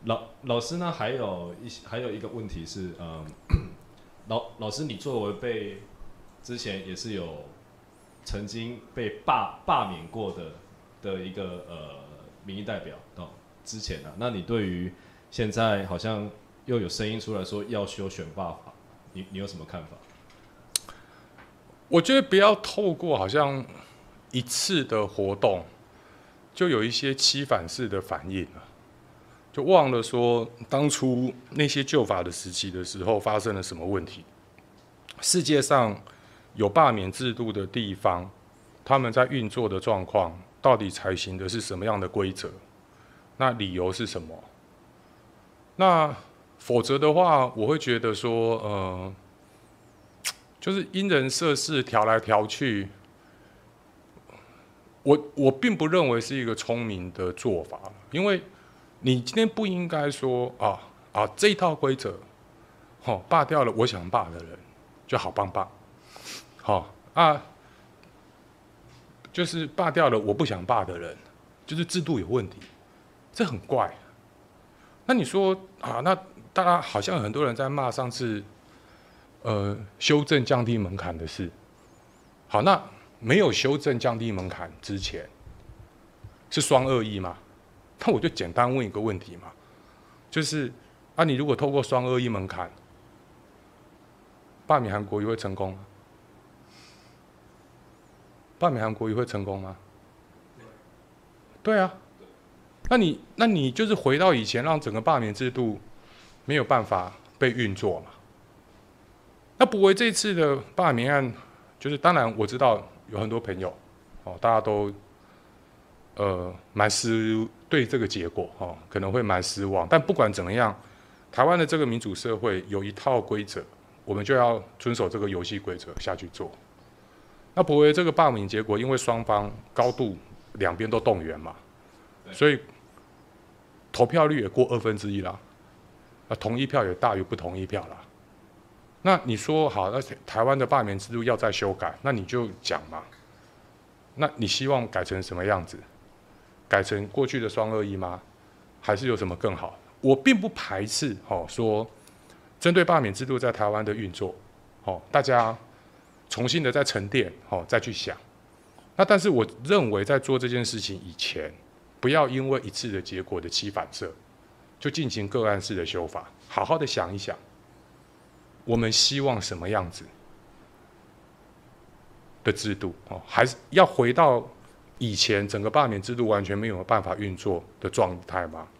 老师呢，还有一个问题是，老师，你作为之前也是有曾经被罢免过的一个民意代表到之前啊，那你对于现在好像又有声音出来说要修选罢法，你有什么看法？ 我觉得不要透过好像一次的活动，就有一些欺反式的反应了，就忘了说当初那些旧法的时期的时候发生了什么问题。世界上有罢免制度的地方，他们在运作的状况到底采行的是什么样的规则？那理由是什么？那否则的话，我会觉得说，就是因人设事，调来调去。我并不认为是一个聪明的做法，因为你今天不应该说这一套规则，罢掉了我想罢的人，就好棒棒，就是罢掉了我不想罢的人，就是制度有问题，这很怪。那你说那大家好像很多人在骂上次修正降低门槛的事，好，那没有修正降低门槛之前是双恶意吗？那我就简单问一个问题嘛，就是你如果透过双恶意门槛罢免韩国瑜会成功吗？罢免韩国瑜会成功吗？对啊，那你就是回到以前，让整个罢免制度没有办法被运作嘛。那不为这次的罢免案，就是当然我知道有很多朋友大家都对这个结果可能会蛮失望，但不管怎么样，台湾的这个民主社会有一套规则，我们就要遵守这个游戏规则下去做。那不为这个罢免结果，因为双方高度两边都动员嘛，所以投票率也过1/2啦，同意票也大于不同意票啦。那你说好，那台湾的罢免制度要再修改，那你就讲嘛。那你希望改成什么样子？改成过去的双恶意吗？还是有什么更好？我并不排斥说针对罢免制度在台湾的运作，大家重新的再沉淀，再去想。那但是我认为在做这件事情以前，不要因为一次的结果的起反射，就进行个案式的修法，好好的想一想，我们希望什么样子的制度，还是要回到以前整个罢免制度完全没有办法运作的状态吗？